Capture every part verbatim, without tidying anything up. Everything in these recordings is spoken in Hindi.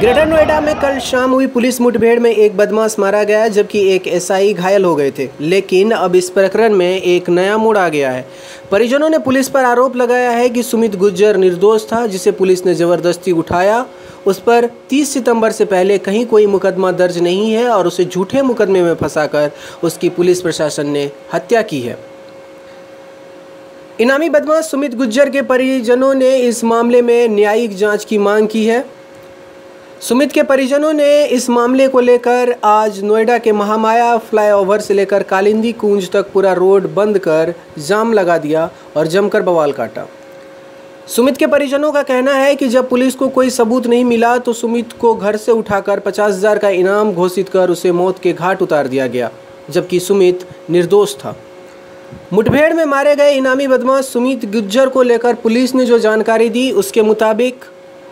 ग्रेटर नोएडा में कल शाम हुई पुलिस मुठभेड़ में एक बदमाश मारा गया जबकि एक एसआई घायल हो गए थे। लेकिन अब इस प्रकरण में एक नया मोड़ आ गया है। परिजनों ने पुलिस पर आरोप लगाया है कि सुमित गुज्जर निर्दोष था, जिसे पुलिस ने जबरदस्ती उठाया। उस पर तीस सितंबर से पहले कहीं कोई मुकदमा दर्ज नहीं है और उसे झूठे मुकदमे में फंसाकर उसकी पुलिस प्रशासन ने हत्या की है। इनामी बदमाश सुमित गुज्जर के परिजनों ने इस मामले में न्यायिक जांच की मांग की है। सुमित के परिजनों ने इस मामले को लेकर आज नोएडा के महामाया फ्लाईओवर से लेकर कालिंदी कुंज तक पूरा रोड बंद कर जाम लगा दिया और जमकर बवाल काटा। सुमित के परिजनों का कहना है कि जब पुलिस को कोई सबूत नहीं मिला तो सुमित को घर से उठाकर पचास हजार का इनाम घोषित कर उसे मौत के घाट उतार दिया गया, जबकि सुमित निर्दोष था। मुठभेड़ में मारे गए इनामी बदमाश सुमित गुज्जर को लेकर पुलिस ने जो जानकारी दी, उसके मुताबिक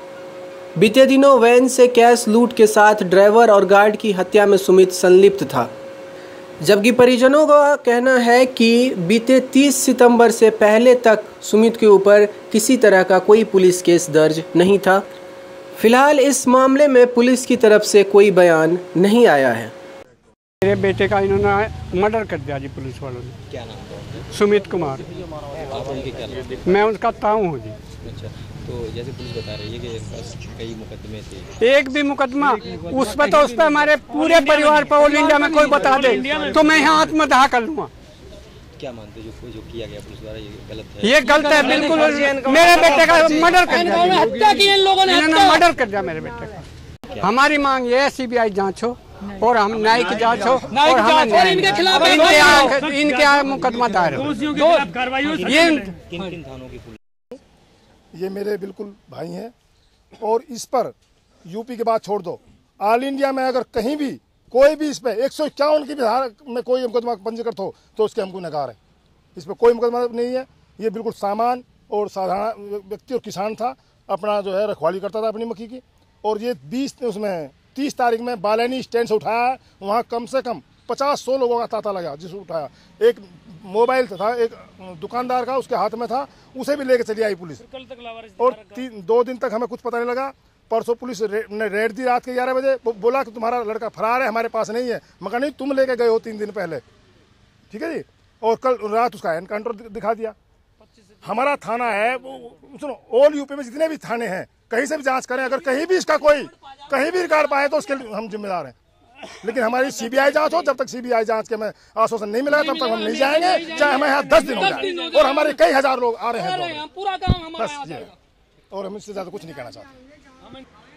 बीते दिनों वैन से कैश लूट के साथ ड्राइवर और गार्ड की हत्या में सुमित संलिप्त था, जबकि परिजनों का कहना है कि बीते तीस सितंबर से पहले तक सुमित के ऊपर किसी तरह का कोई पुलिस केस दर्ज नहीं था। फिलहाल इस मामले में पुलिस की तरफ से कोई बयान नहीं आया है। मेरे बेटे का इन्होंने मर्डर कर दिया जी पुलिस वालों ने। क्या नाम था? सुमित कुमार। आप उनके क्या लगते हैं? मैं उनका ताऊ हूँ जी। अच्छा, तो जैसे पुलिस बता रही है कि इनके पास कई मुकदमे थे। एक भी मुकदमा उस पर तो उस पर हमारे पूरे परिवार पर ऑल इंडिया में कोई बता दे तो मैं यहाँ आत्मदाह कर लूँगा। क्या मानते जो जो किया गया पुलिस द्वारा ये गलत है? ये गलत है बिल्कुल। मेरे बेटे का मर्डर कर दिया, हत्या की इन लोगों ने, मर्डर कर दिया मेरे बेटे का। हमारी मांग ये है सीबीआई जांच हो और हम न्यायिक जांच हो और हमें इनके खिलाफ इनके इनके मुकदमा दायर हो। ये किन किन थानों की पुलिस? ये मेरे बिल्कुल भाई हैं और इस पर यूपी के बाद छोड़ दो, ऑल इंडिया में अगर कहीं भी कोई भी इस पे एक सौ इक्यावन की भी धारा में कोई मुकदमा पंजीकृत हो तो उसके हमको नकार है। इस पर कोई मुकदमा नहीं है। ये बिल्कुल सामान और साधारण व्यक्ति और किसान था, अपना जो है रखवाली करता था अपनी मक्की की। और ये बीस उसमें तीस तारीख में बालैनी स्टैंड से उठाया, वहाँ कम से कम पचास सौ लोगों का तांता लगा जिसे उठाया। एक मोबाइल था, एक दुकानदार का उसके हाथ में था, उसे भी लेके चली आई पुलिस। और तीन दो दिन तक हमें कुछ पता नहीं लगा। परसों पुलिस रे, ने रेड दी रात के ग्यारह बजे, बोला कि तुम्हारा लड़का फरार है, हमारे पास नहीं है। मगर नहीं, तुम लेके गए हो तीन दिन पहले, ठीक है जी। और कल रात उसका एनकाउंटर दिखा दिया। हमारा थाना है, सुनो, ऑल यूपी में जितने भी थाने हैं कहीं से भी जांच करें, अगर कहीं भी इसका कोई कहीं भी रिकॉर्ड पाए तो उसके लिए हम जिम्मेदार हैं। लेकिन हमारी सीबीआई जांच हो, जब तक सीबीआई जांच के में आश्वासन नहीं मिला तब तक हम नहीं जाएंगे, चाहे हमें यहाँ दस दिन हो जाए। और हमारे कई हजार लोग आ रहे हैं, पूरा काम हमारा, और हम इससे ज्यादा कुछ नहीं कहना चाहते।